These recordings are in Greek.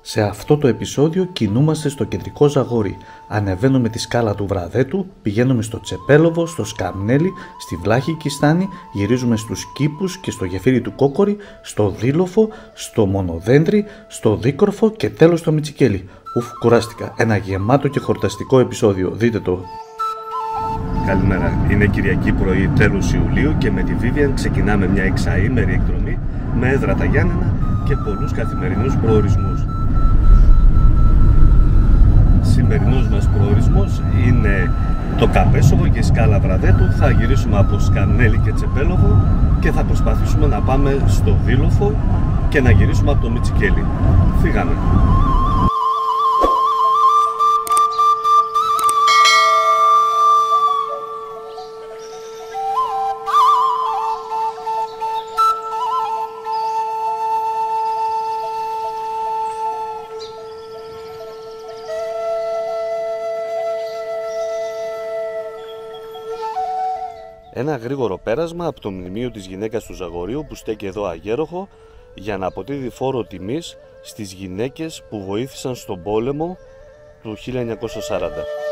Σε αυτό το επεισόδιο κινούμαστε στο κεντρικό Ζαγόρι. Ανεβαίνουμε τη σκάλα του Βραδέτου, πηγαίνουμε στο Τσεπέλοβο, στο Σκαμνέλι, στη Βλάχικη Στάνη, γυρίζουμε στους Κήπους και στο γεφύρι του Κόκορη, στο Δήλοφο, στο Μονοδέντρι, στο Δίκορφο και τέλος στο Μιτσικέλι. Κουράστηκα. Ένα γεμάτο και χορταστικό επεισόδιο. Δείτε το. Καλημέρα. Είναι Κυριακή πρωί τέλους Ιουλίου και με τη Vivian ξεκινάμε μια εξαήμερη εκδρομή με έδρα τα Γιάννενα και πολλούς καθημερινούς προορισμούς. Σημερινός μας προορισμός είναι το Καπέσοβο και η σκάλα Βραδέτου. Θα γυρίσουμε από Σκαμνέλι και Τσεπέλοβο και θα προσπαθήσουμε να πάμε στο Δήλοφο και να γυρίσουμε από το Μιτσικέλι. Φύγαμε. Ένα γρήγορο πέρασμα από το μνημείο της γυναίκας του Ζαγορίου που στέκει εδώ αγέροχο για να αποδίδει φόρο τιμής στις γυναίκες που βοήθησαν στον πόλεμο του 1940.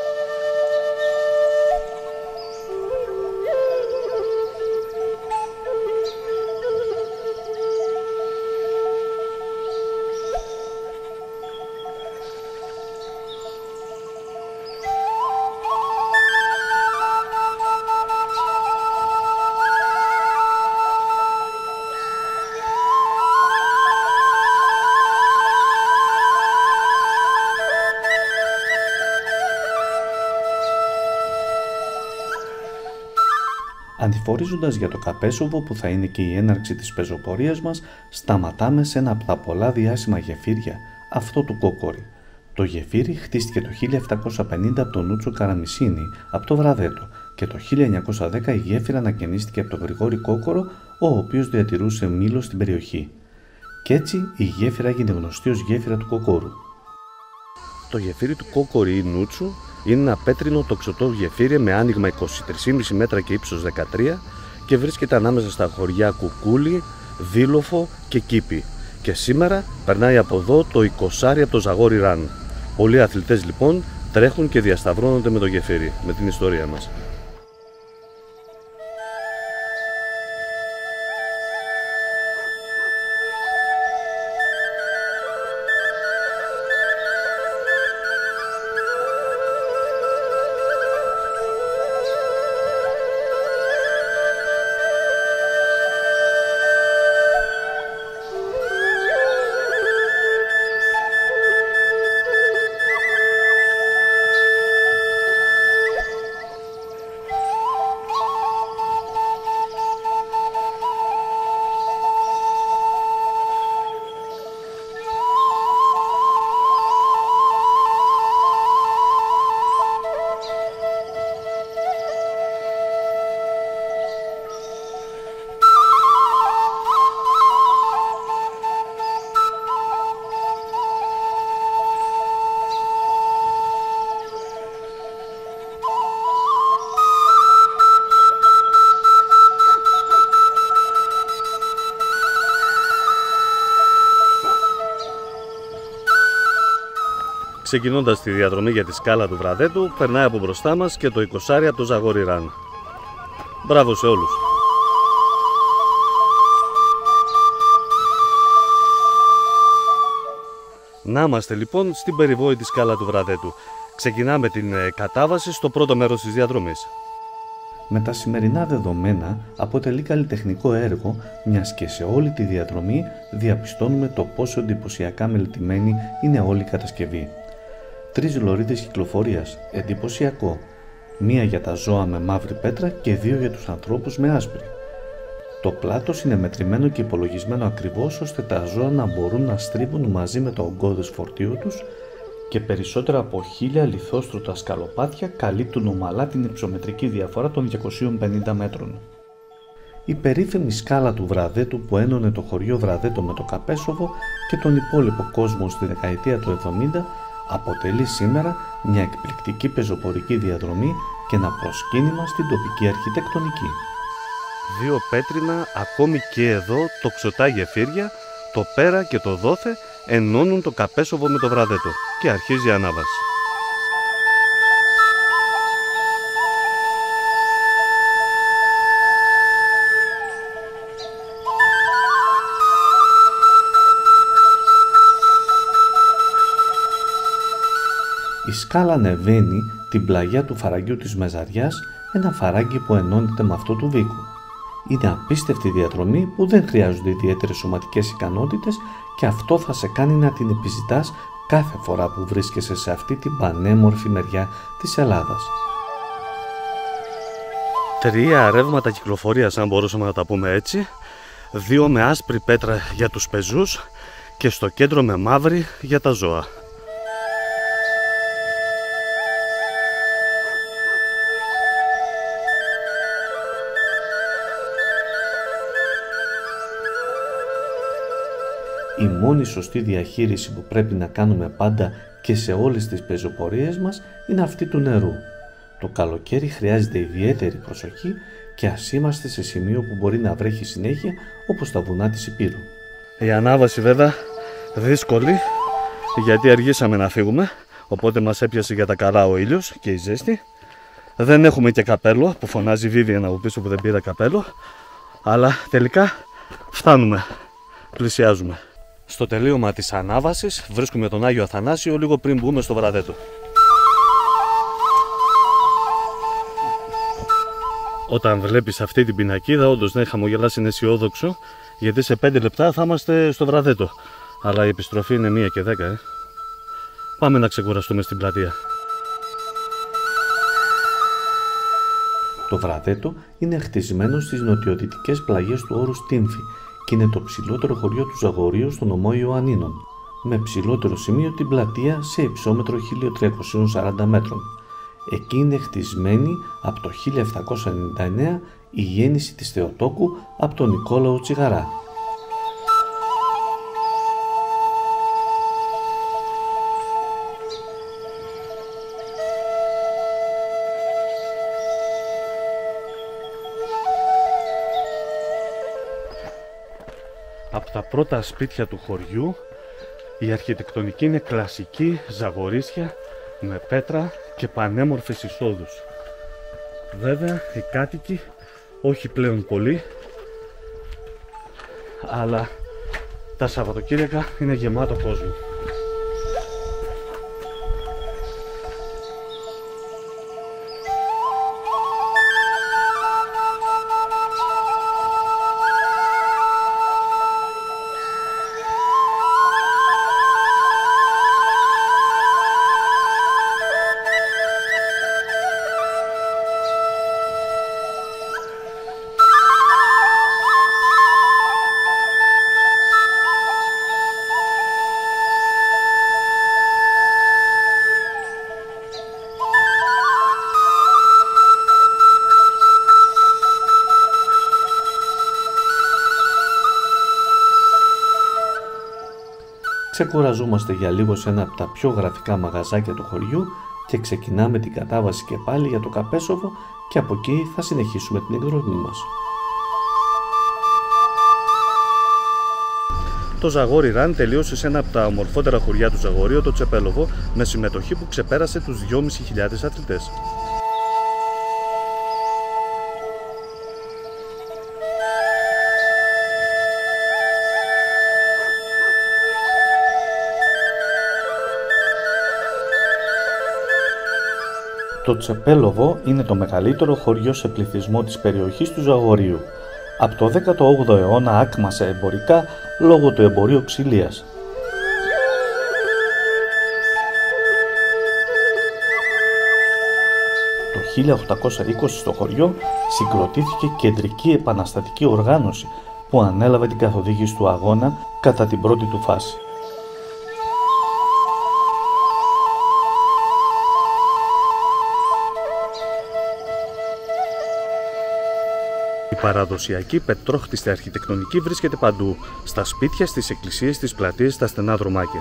Αντιφορίζοντας για το Καπέσοβο που θα είναι και η έναρξη της πεζοπορίας μας, σταματάμε σε ένα από τα πολλά διάσημα γεφύρια, αυτό του Κόκορη. Το γεφύρι χτίστηκε το 1750 από τον Νούτσο Καραμισίνη, από το Βραδέτο, και το 1910 η γέφυρα ανακαινίστηκε από τον Γρηγόρη Κόκορο, ο οποίος διατηρούσε μήλο στην περιοχή. Κι έτσι η γέφυρα έγινε γνωστή ως γέφυρα του Κοκόρου. Το γεφύρι του Κόκορη ή Νούτσου είναι ένα πέτρινο τοξωτό γεφύρι με άνοιγμα 23,5 μέτρα και ύψος 13 και βρίσκεται ανάμεσα στα χωριά Κουκούλη, Δήλοφο και Κήπη. Και σήμερα περνάει από εδώ το 20 από το Ζαγόρι Ραν. Πολλοί αθλητές λοιπόν τρέχουν και διασταυρώνονται με το γεφύρι, με την ιστορία μας. Ξεκινώντας τη διαδρομή για τη σκάλα του Βραδέτου, περνάει από μπροστά μας και το 20 από το Ζαγόρι Ραν. Μπράβο σε όλους! Να είμαστε λοιπόν στην περιβόητη σκάλα του Βραδέτου. Ξεκινάμε την κατάβαση στο πρώτο μέρος της διαδρομής. Με τα σημερινά δεδομένα αποτελεί καλλιτεχνικό έργο, μιας και σε όλη τη διαδρομή διαπιστώνουμε το πόσο εντυπωσιακά μελετημένη είναι όλη η κατασκευή. 3 λωρίδες κυκλοφορίας, εντυπωσιακό. 1 για τα ζώα με μαύρη πέτρα και 2 για τους ανθρώπους με άσπρη. Το πλάτος είναι μετρημένο και υπολογισμένο ακριβώς ώστε τα ζώα να μπορούν να στρίβουν μαζί με το ογκώδες φορτίο τους και περισσότερα από 1000 λιθόστρωτα σκαλοπάτια καλύπτουν ομαλά την υψομετρική διαφορά των 250 μέτρων. Η περίφημη σκάλα του Βραδέτου που ένωνε το χωριό Βραδέτο με το Καπέσοβο και τον υπόλοιπο κόσμο στη δεκαετία του 70 αποτελεί σήμερα μια εκπληκτική πεζοπορική διαδρομή και ένα προσκύνημα στην τοπική αρχιτεκτονική. 2 πέτρινα, ακόμη και εδώ, τοξωτά γεφύρια, το πέρα και το δόθε, ενώνουν το Καπέσοβο με το Βραδέτο και αρχίζει η ανάβαση. Η σκάλα ανεβαίνει την πλαγιά του φαραγγιού της Μεζαριάς, ένα φαράγγι που ενώνεται με αυτό του Βίκου. Είναι απίστευτη διαδρομή που δεν χρειάζονται ιδιαίτερες σωματικές ικανότητες και αυτό θα σε κάνει να την επιζητάς κάθε φορά που βρίσκεσαι σε αυτή την πανέμορφη μεριά της Ελλάδας. 3 ρεύματα κυκλοφορίας, αν μπορούσαμε να τα πούμε έτσι, 2 με άσπρη πέτρα για τους πεζούς και στο κέντρο με μαύρη για τα ζώα. Η μόνη σωστή διαχείριση που πρέπει να κάνουμε πάντα και σε όλες τις πεζοπορίες μας είναι αυτή του νερού. Το καλοκαίρι χρειάζεται ιδιαίτερη προσοχή και ας είμαστε σε σημείο που μπορεί να βρέχει συνέχεια όπως τα βουνά της Υπήρου. Η ανάβαση βέβαια δύσκολη γιατί αργήσαμε να φύγουμε, οπότε μας έπιασε για τα καλά ο ήλιος και η ζέστη. Δεν έχουμε και καπέλο που φωνάζει Vivian από πίσω που δεν πήρα καπέλο, αλλά τελικά φτάνουμε, πλησιάζουμε. Στο τελείωμα της ανάβασης βρίσκουμε τον Άγιο Αθανάσιο λίγο πριν μπούμε στο Βραδέτο. Όταν βλέπεις αυτή την πινακίδα, όντως ναι, χαμογελάς, είναι αισιόδοξο, γιατί σε 5 λεπτά θα είμαστε στο Βραδέτο. Αλλά η επιστροφή είναι 1 και 10. Πάμε να ξεκουραστούμε στην πλατεία. Το Βραδέτο είναι χτισμένο στις νοτιοδυτικές πλαγιές του όρους Τύμφη και είναι το ψηλότερο χωριό του Ζαγορείου στο νομό Ιωαννίνων, με ψηλότερο σημείο την πλατεία σε υψόμετρο 1340 μέτρων. Εκεί είναι χτισμένη από το 1799 η γέννηση της Θεοτόκου από τον Νικόλαο Τσιγαρά. Από τα πρώτα σπίτια του χωριού η αρχιτεκτονική είναι κλασική, ζαγορίσια με πέτρα και πανέμορφες εισόδους. Βέβαια οι κάτοικοι όχι πλέον πολλοί, αλλά τα Σαββατοκύριακα είναι γεμάτο κόσμο. Ξεκουραζόμαστε για λίγο σε ένα από τα πιο γραφικά μαγαζάκια του χωριού και ξεκινάμε την κατάβαση και πάλι για το Καπέσοβο και από εκεί θα συνεχίσουμε την εκδρομή μας. Το Ζαγόρι Run τελείωσε σε ένα από τα ομορφότερα χωριά του Ζαγορείου, το Τσεπέλοβο, με συμμετοχή που ξεπέρασε τους 2.500 αθλητές. Το Τσεπέλοβο είναι το μεγαλύτερο χωριό σε πληθυσμό της περιοχής του Ζαγορείου. Από το 18ο αιώνα άκμασε εμπορικά λόγω του εμπορίου ξυλίας. Το 1820 στο χωριό συγκροτήθηκε κεντρική επαναστατική οργάνωση που ανέλαβε την καθοδήγηση του αγώνα κατά την πρώτη του φάση. Η παραδοσιακή πετρόχτιστη αρχιτεκτονική βρίσκεται παντού, στα σπίτια, στις εκκλησίες, στις πλατείες, στα στενά δρομάκια.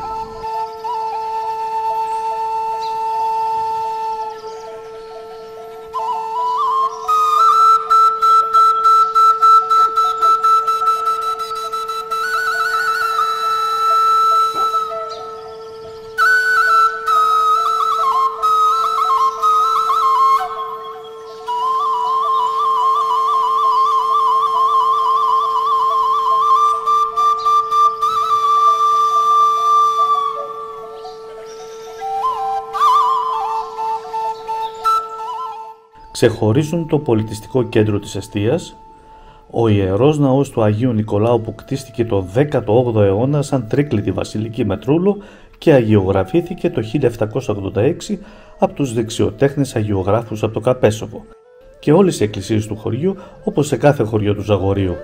ξεχωρίζουν το πολιτιστικό κέντρο της εστίας, ο Ιερός Ναός του Αγίου Νικολάου που κτίστηκε το 18ο αιώνα σαν τρίκλητη βασιλική με τρούλο και αγιογραφήθηκε το 1786 από τους δεξιοτέχνες αγιογράφους από το Καπέσοβο, και όλες οι εκκλησίες του χωριού όπως σε κάθε χωριό του Ζαγορείου.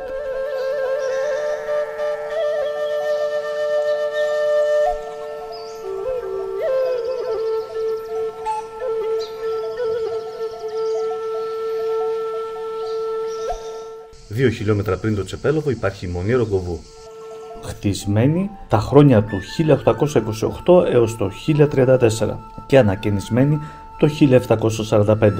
Δύο χιλιόμετρα πριν το Τσεπέλοβο υπάρχει η Μονή Ρογκοβού. Χτισμένη τα χρόνια του 1828 έως το 1034 και ανακαινισμένη το 1745.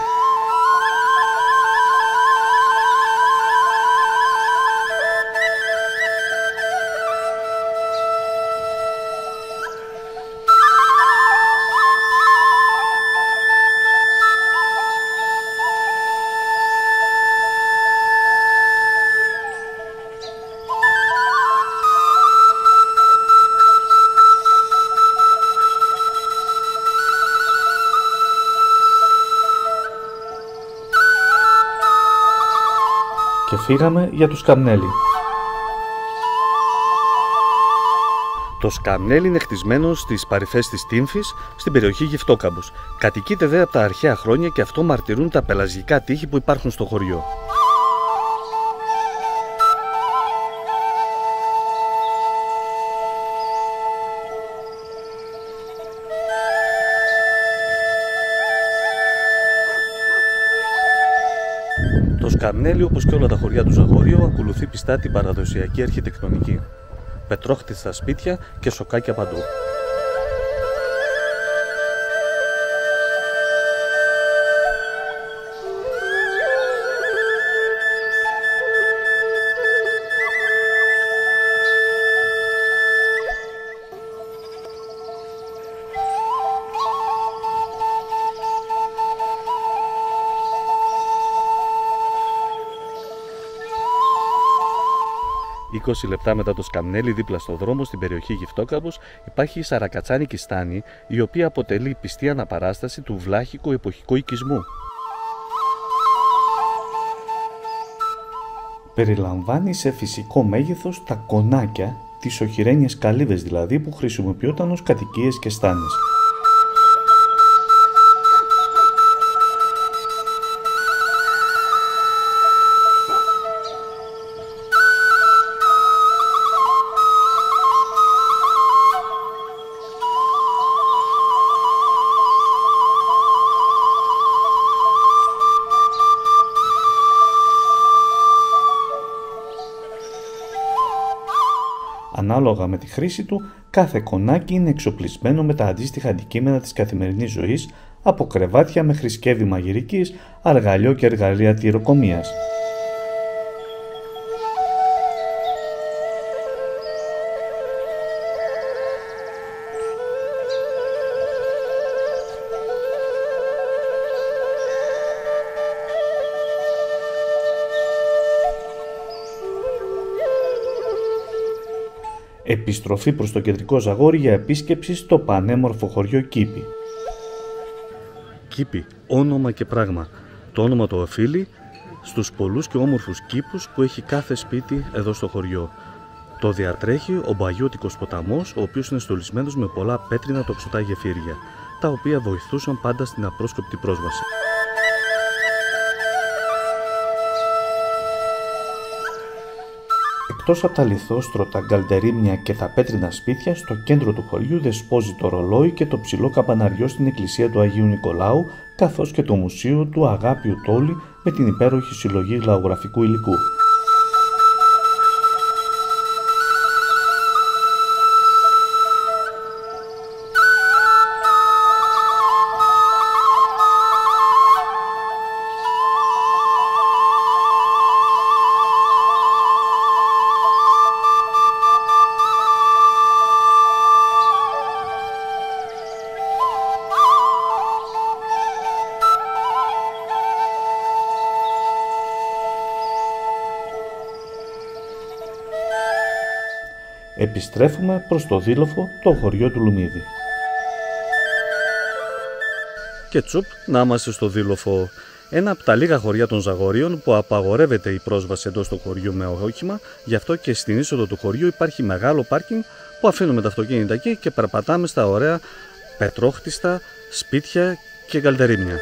Και φύγαμε για το Σκαμνέλι. Το Σκαμνέλι είναι χτισμένο στις παρυφές της Τύμφης, στην περιοχή Γυφτόκαμπος. Κατοικείται δε από τα αρχαία χρόνια και αυτό μαρτυρούν τα πελαζικά τείχη που υπάρχουν στο χωριό. Το Σκαμνέλι, όπως και όλα τα χωριά του Ζαγορείου, ακολουθεί πιστά την παραδοσιακή αρχιτεκτονική. Πετρόχτιστα σπίτια και σοκάκια παντού. «20 λεπτά μετά το Σκαμνέλι, δίπλα στο δρόμο, στην περιοχή Γυφτόκαμπος, υπάρχει η Σαρακατσάνικη στάνη, η οποία αποτελεί πιστή αναπαράσταση του βλάχικου εποχικού οικισμού. Περιλαμβάνει σε φυσικό μέγεθος τα κονάκια, τις οχυρένιες καλύβες δηλαδή, που χρησιμοποιούνταν ως κατοικίες και στάνες. Ανάλογα με τη χρήση του, κάθε κονάκι είναι εξοπλισμένο με τα αντίστοιχα αντικείμενα της καθημερινής ζωής, από κρεβάτια μέχρι σκεύη μαγειρικής, αργαλείο και εργαλεία τυροκομείας. Επιστροφή προς το κεντρικό Ζαγόρι για επίσκεψη στο πανέμορφο χωριό Κήπη. Κήπη, όνομα και πράγμα. Το όνομα το οφείλει στους πολλούς και όμορφους κήπους που έχει κάθε σπίτι εδώ στο χωριό. Το διατρέχει ο Μπαγιώτικος ποταμός, ο οποίος είναι στολισμένος με πολλά πέτρινα τοξωτά γεφύρια, τα οποία βοηθούσαν πάντα στην απρόσκοπτη πρόσβαση. Εκτός από τα λιθόστρωτα γκαλντερίμια και τα πέτρινα σπίτια, στο κέντρο του χωριού δεσπόζει το ρολόι και το ψηλό καμπαναριό στην εκκλησία του Αγίου Νικολάου, καθώς και το μουσείο του Αγάπιου Τόλη με την υπέροχη συλλογή λαογραφικού υλικού. Επιστρέφουμε προς το Δήλοφο, το χωριό του Λουμίδη. Και τσουπ, να είμαστε στο Δήλοφο. ένα από τα λίγα χωριά των Ζαγορίων που απαγορεύεται η πρόσβαση εντός του χωριού με όχημα, γι' αυτό και στην είσοδο του χωριού υπάρχει μεγάλο πάρκινγκ που αφήνουμε τα αυτοκίνητα εκεί και περπατάμε στα ωραία πετρόχτιστα σπίτια και καλντερίμια.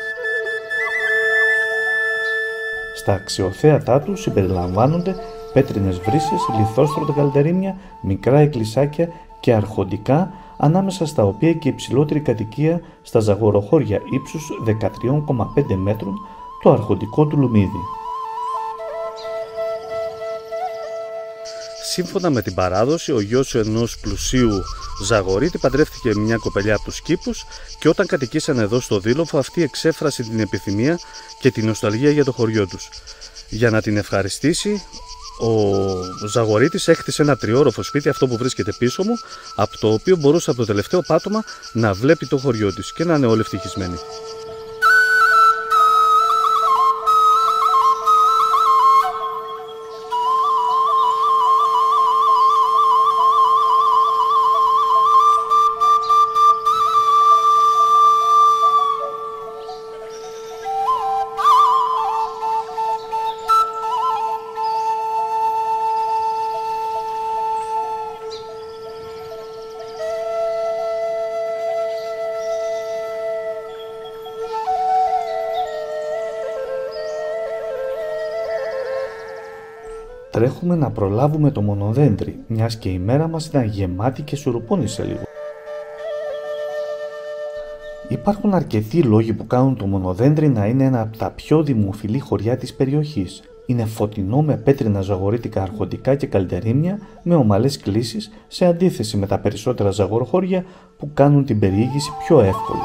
Στα αξιοθέατά του συμπεριλαμβάνονται πέτρινες βρύσες, λιθόστρωτα καλντερίμια, μικρά εκκλησάκια και αρχοντικά, ανάμεσα στα οποία και η υψηλότερη κατοικία στα Ζαγοροχώρια ύψους 13,5 μέτρων, το αρχοντικό του Λουμίδι. Σύμφωνα με την παράδοση, ο γιος ενός πλουσίου Ζαγορίτη παντρεύτηκε μια κοπελιά από τους Κήπους και όταν κατοικήσαν εδώ στο Δήλοφο, αυτή εξέφρασε την επιθυμία και την νοσταλγία για το χωριό τους. Για να την ευχαριστήσει, ο Ζαγορίτης έκτισε ένα τριόροφο σπίτι, αυτό που βρίσκεται πίσω μου, από το οποίο μπορούσε από το τελευταίο πάτωμα να βλέπει το χωριό της και να είναι όλοι ευτυχισμένοι. Τρέχουμε να προλάβουμε το μονοδέντρι, μιας και η μέρα μας ήταν γεμάτη και σουρουπώνησε λίγο. Υπάρχουν αρκετοί λόγοι που κάνουν το μονοδέντρι να είναι ένα από τα πιο δημοφιλή χωριά της περιοχής. Είναι φωτεινό με πέτρινα ζαγορίτικα αρχοντικά και καλντερίμια με ομαλές κλίσεις, σε αντίθεση με τα περισσότερα ζαγοροχώρια που κάνουν την περιήγηση πιο εύκολη.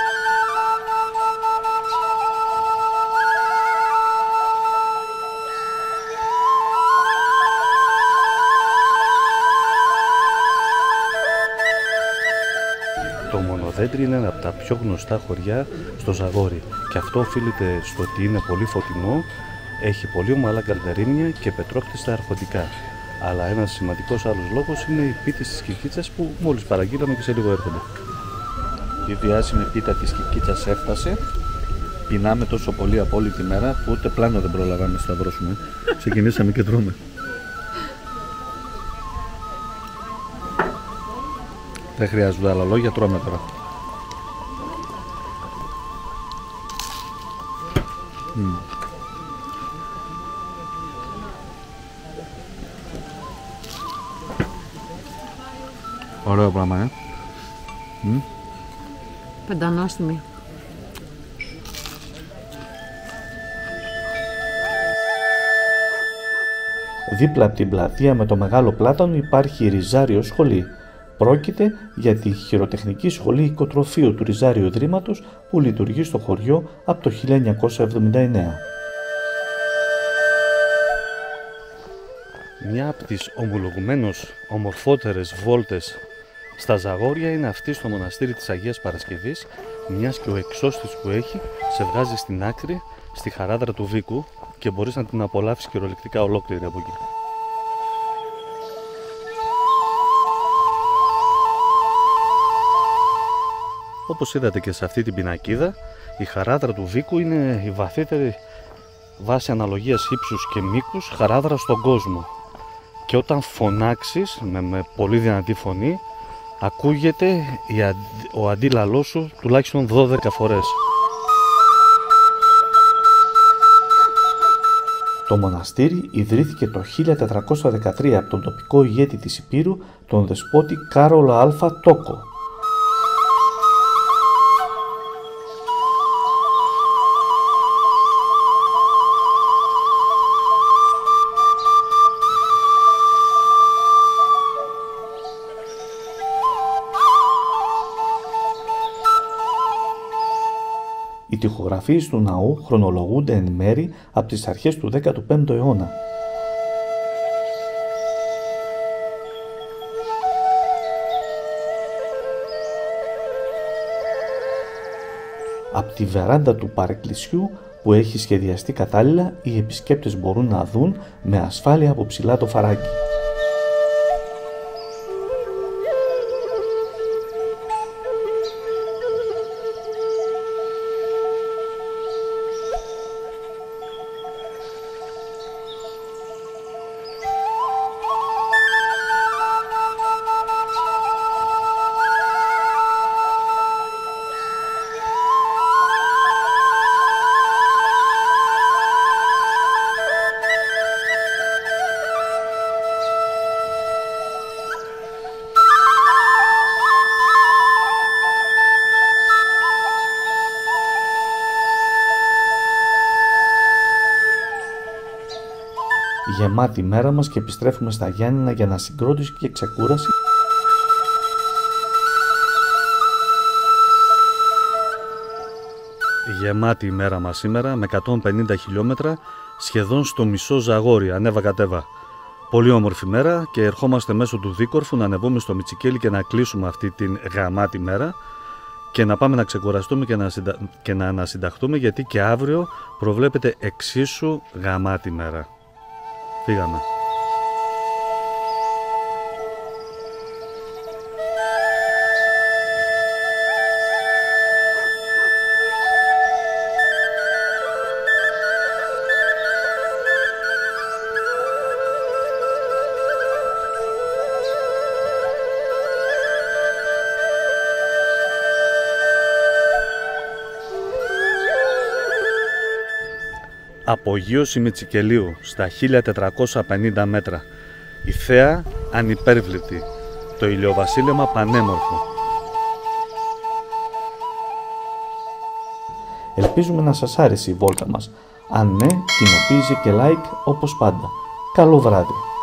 Το Μονοδέντρι είναι ένα από τα πιο γνωστά χωριά στο Ζαγόρι και αυτό οφείλεται στο ότι είναι πολύ φωτεινό, έχει πολύ ομαλά καλντερίμια και πετρόχτιστα αρχοντικά. Αλλά ένας σημαντικός άλλος λόγος είναι οι πίτες της Κικίτσας που μόλις παραγγείλαμε και σε λίγο έρχονται. Η διάσημη πίτα της Κικίτσας έφτασε. Πεινάμε τόσο πολύ από όλη τη μέρα που ούτε πλάνο δεν προλαβάμε να σταυρώσουμε. Ξεκινήσαμε και τρώμε. Δεν χρειάζονται άλλα λόγια, τρώμε τώρα. Ωραίο πράγμα, Πεντανόστιμη. Δίπλα από την πλατεία με το Μεγάλο Πλάτανο υπάρχει η Ριζάριο Σχολή. Πρόκειται για τη χειροτεχνική σχολή οικοτροφείου του Ριζάριου Ιδρύματος που λειτουργεί στο χωριό από το 1979. Μια από τις ομολογουμένως ομορφότερες βόλτες στα Ζαγόρια είναι αυτή στο μοναστήρι της Αγίας Παρασκευής, μιας και ο εξώστης που έχει σε βγάζει στην άκρη, στη χαράδρα του Βίκου και μπορείς να την απολαύσεις κυριολεκτικά ολόκληρη από εκεί. Όπως είδατε και σε αυτή την πινακίδα, η χαράδρα του Βίκου είναι η βαθύτερη βάση αναλογίας ύψους και μήκους χαράδρα στον κόσμο. Και όταν φωνάξεις με πολύ δυνατή φωνή, ακούγεται ο αντίλαλός σου τουλάχιστον 12 φορές. Το μοναστήρι ιδρύθηκε το 1413 από τον τοπικό ηγέτη της Υπήρου, τον δεσπότη Κάρολο Α. Τόκο. Οι τοιχογραφίες του ναού χρονολογούνται εν μέρη από τις αρχές του 15ου αιώνα. Από τη βεράντα του παρεκκλησιού που έχει σχεδιαστεί κατάλληλα, οι επισκέπτες μπορούν να δουν με ασφάλεια από ψηλά το φαράγγι. Γεμάτη μέρα μας και επιστρέφουμε στα Γιάννηνα για ανασυγκρότηση και ξεκούραση. Γεμάτη η μέρα μας σήμερα με 150 χιλιόμετρα, σχεδόν στο μισό Ζαγόρι, ανέβα κατέβα. Πολύ όμορφη μέρα και ερχόμαστε μέσω του Δίκορφου να ανεβούμε στο Μιτσικέλι και να κλείσουμε αυτή την γαμάτη μέρα και να πάμε να ξεκουραστούμε και να ανασυνταχτούμε, γιατί και αύριο προβλέπεται εξίσου γαμάτη μέρα. Φύγαμε. Απογείωση Μιτσικελίου στα 1450 μέτρα. Η θέα ανυπέρβλητη. Το ηλιοβασίλεμα πανέμορφο. Ελπίζουμε να σας άρεσε η βόλτα μας. Αν ναι, κοινοποίησε και like όπως πάντα. Καλό βράδυ.